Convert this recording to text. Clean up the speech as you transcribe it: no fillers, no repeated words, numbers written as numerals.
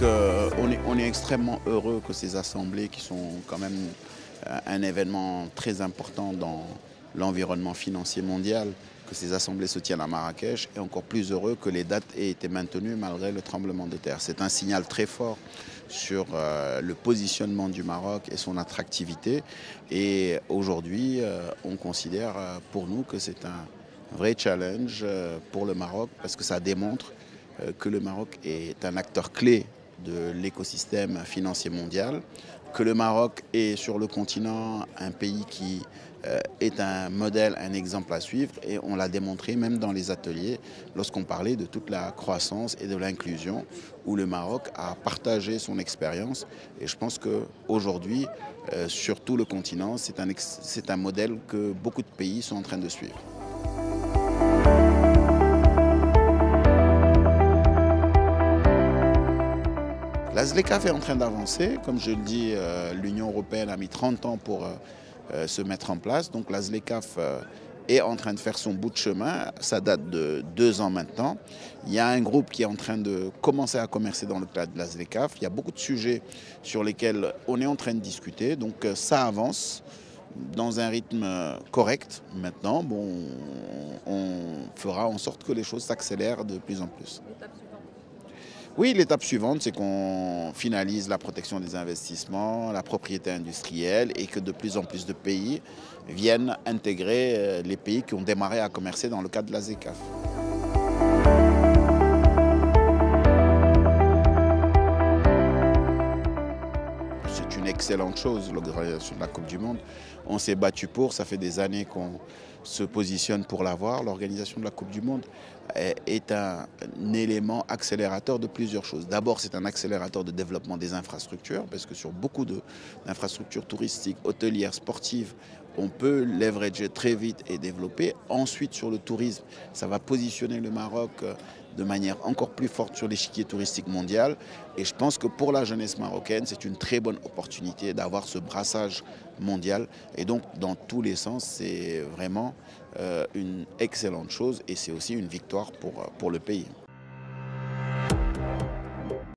on est extrêmement heureux que ces assemblées, qui sont quand même un événement très important dans l'environnement financier mondial, que ces assemblées se tiennent à Marrakech, et encore plus heureux que les dates aient été maintenues malgré le tremblement de terre. C'est un signal très fort sur le positionnement du Maroc et son attractivité. Et aujourd'hui, on considère pour nous que c'est un vrai challenge pour le Maroc, parce que ça démontre que le Maroc est un acteur clé de l'écosystème financier mondial, que le Maroc est sur le continent un pays qui est un modèle, un exemple à suivre, et on l'a démontré même dans les ateliers lorsqu'on parlait de toute la croissance et de l'inclusion, où le Maroc a partagé son expérience. Et je pense qu'aujourd'hui, sur tout le continent, c'est un modèle que beaucoup de pays sont en train de suivre. La ZLECAf est en train d'avancer. Comme je le dis, l'Union européenne a mis 30 ans pour se mettre en place. Donc la ZLECAf est en train de faire son bout de chemin. Ça date de 2 ans maintenant. Il y a un groupe qui est en train de commencer à commercer dans le cadre de la ZLECAf. Il y a beaucoup de sujets sur lesquels on est en train de discuter. Donc ça avance dans un rythme correct. Maintenant, bon, on fera en sorte que les choses s'accélèrent de plus en plus. Oui, l'étape suivante, c'est qu'on finalise la protection des investissements, la propriété industrielle, et que de plus en plus de pays viennent intégrer les pays qui ont démarré à commercer dans le cadre de la ZLECAf. C'est une excellente chose, l'organisation de la Coupe du Monde. On s'est battu pour, ça fait des années qu'on se positionne pour l'avoir. L'organisation de la Coupe du Monde est un élément accélérateur de plusieurs choses. D'abord, c'est un accélérateur de développement des infrastructures, parce que sur beaucoup d'infrastructures touristiques, hôtelières, sportives, on peut leverager très vite et développer. Ensuite, sur le tourisme, ça va positionner le Maroc de manière encore plus forte sur l'échiquier touristique mondial. Et je pense que pour la jeunesse marocaine, c'est une très bonne opportunité d'avoir ce brassage mondial. Et donc, dans tous les sens, c'est vraiment une excellente chose, et c'est aussi une victoire pour le pays.